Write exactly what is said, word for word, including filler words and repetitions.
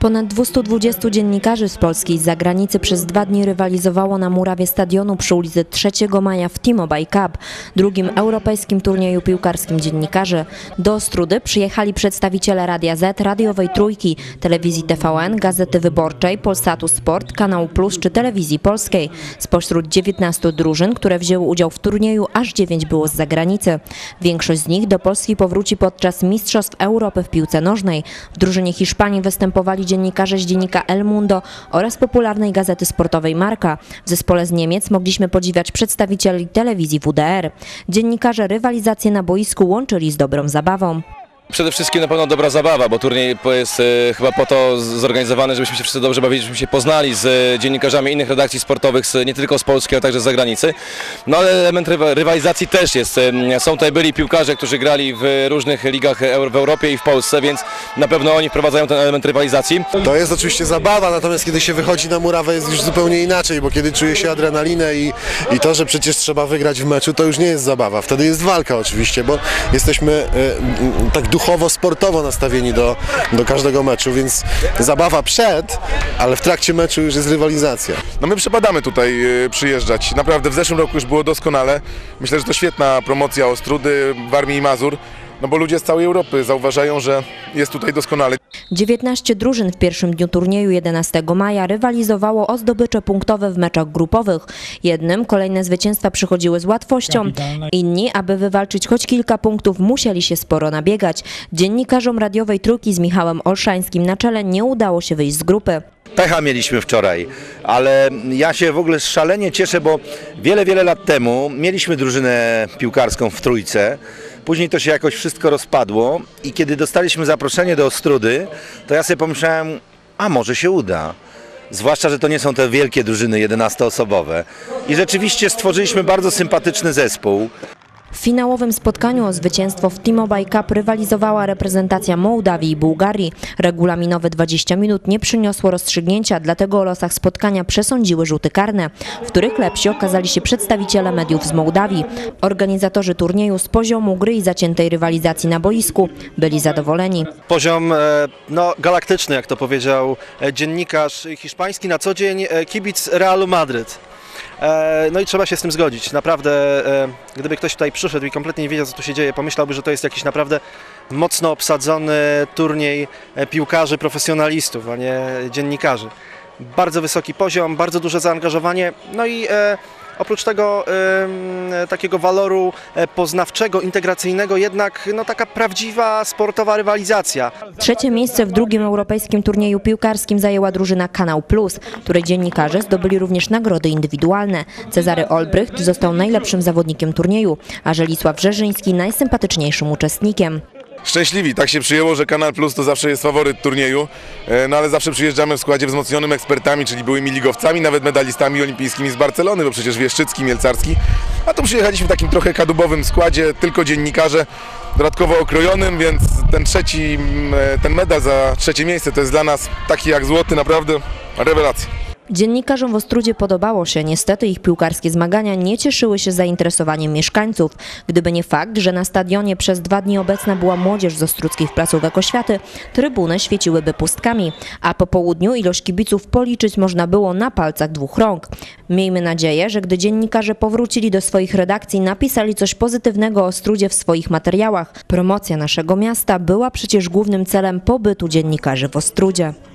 Ponad dwieście dwadzieścia dziennikarzy z Polski i z zagranicy przez dwa dni rywalizowało na murawie stadionu przy ulicy trzeciego maja w T-Mobile Cup, drugim europejskim turnieju piłkarskim dziennikarzy. Do Ostródy przyjechali przedstawiciele Radia Z, Radiowej Trójki, Telewizji T V N, Gazety Wyborczej, Polsatu Sport, Kanału Plus czy Telewizji Polskiej. Spośród dziewiętnastu drużyn, które wzięły udział w turnieju, aż dziewięć było z zagranicy. Większość z nich do Polski powróci podczas Mistrzostw Europy w piłce nożnej. W drużynie Hiszpanii występowali dziennikarze z dziennika El Mundo oraz popularnej gazety sportowej Marca. W zespole z Niemiec mogliśmy podziwiać przedstawicieli telewizji W D R. Dziennikarze rywalizację na boisku łączyli z dobrą zabawą. Przede wszystkim na pewno dobra zabawa, bo turniej jest e, chyba po to zorganizowany, żebyśmy się wszyscy dobrze bawili, żebyśmy się poznali z e, dziennikarzami innych redakcji sportowych, z, nie tylko z Polski, ale także z zagranicy. No ale element rywalizacji też jest. E, są tutaj byli piłkarze, którzy grali w różnych ligach e, w Europie i w Polsce, więc na pewno oni wprowadzają ten element rywalizacji. To jest oczywiście zabawa, natomiast kiedy się wychodzi na murawę, jest już zupełnie inaczej, bo kiedy czuje się adrenalinę i, i to, że przecież trzeba wygrać w meczu, to już nie jest zabawa. Wtedy jest walka oczywiście, bo jesteśmy e, tak duchowo, sportowo nastawieni do, do każdego meczu, więc zabawa przed, ale w trakcie meczu już jest rywalizacja. No my przepadamy tutaj y, przyjeżdżać. Naprawdę w zeszłym roku już było doskonale. Myślę, że to świetna promocja Ostródy, Warmii i Mazur. No bo ludzie z całej Europy zauważają, że jest tutaj doskonale. dziewiętnaście drużyn w pierwszym dniu turnieju jedenastego maja rywalizowało o zdobycze punktowe w meczach grupowych. Jednym kolejne zwycięstwa przychodziły z łatwością, inni, aby wywalczyć choć kilka punktów, musieli się sporo nabiegać. Dziennikarzom Radiowej Trójki z Michałem Olszańskim na czele nie udało się wyjść z grupy. Pecha mieliśmy wczoraj, ale ja się w ogóle szalenie cieszę, bo wiele, wiele lat temu mieliśmy drużynę piłkarską w Trójce. Później to się jakoś wszystko rozpadło i kiedy dostaliśmy zaproszenie do Ostródy, to ja sobie pomyślałem, a może się uda. Zwłaszcza, że to nie są te wielkie drużyny jedenastoosobowe. I rzeczywiście stworzyliśmy bardzo sympatyczny zespół. W finałowym spotkaniu o zwycięstwo w T-Mobile Cup rywalizowała reprezentacja Mołdawii i Bułgarii. Regulaminowe dwadzieścia minut nie przyniosło rozstrzygnięcia, dlatego o losach spotkania przesądziły rzuty karne, w których lepsi okazali się przedstawiciele mediów z Mołdawii. Organizatorzy turnieju z poziomu gry i zaciętej rywalizacji na boisku byli zadowoleni. Poziom no, galaktyczny, jak to powiedział dziennikarz hiszpański, na co dzień kibic Realu Madryt. No i trzeba się z tym zgodzić. Naprawdę, gdyby ktoś tutaj przyszedł i kompletnie nie wiedział, co tu się dzieje, pomyślałby, że to jest jakiś naprawdę mocno obsadzony turniej piłkarzy, profesjonalistów, a nie dziennikarzy. Bardzo wysoki poziom, bardzo duże zaangażowanie, no i e, oprócz tego e, takiego waloru poznawczego, integracyjnego, jednak no, taka prawdziwa sportowa rywalizacja. Trzecie miejsce w drugim europejskim turnieju piłkarskim zajęła drużyna Kanał Plus, której dziennikarze zdobyli również nagrody indywidualne. Cezary Olbrycht został najlepszym zawodnikiem turnieju, a Żelisław Rzeżyński najsympatyczniejszym uczestnikiem. Szczęśliwi, tak się przyjęło, że Kanal Plus to zawsze jest faworyt turnieju, no ale zawsze przyjeżdżamy w składzie wzmocnionym ekspertami, czyli byłymi ligowcami, nawet medalistami olimpijskimi z Barcelony, bo przecież Wieszczycki, Mielcarski, a tu przyjechaliśmy w takim trochę kadłubowym składzie, tylko dziennikarze, dodatkowo okrojonym, więc ten trzeci, ten medal za trzecie miejsce to jest dla nas taki jak złoty, naprawdę rewelacja. Dziennikarzom w Ostródzie podobało się, niestety ich piłkarskie zmagania nie cieszyły się zainteresowaniem mieszkańców. Gdyby nie fakt, że na stadionie przez dwa dni obecna była młodzież z ostródzkich placówek oświaty, trybuny świeciłyby pustkami, a po południu ilość kibiców policzyć można było na palcach dwóch rąk. Miejmy nadzieję, że gdy dziennikarze powrócili do swoich redakcji, napisali coś pozytywnego o Ostródzie w swoich materiałach. Promocja naszego miasta była przecież głównym celem pobytu dziennikarzy w Ostródzie.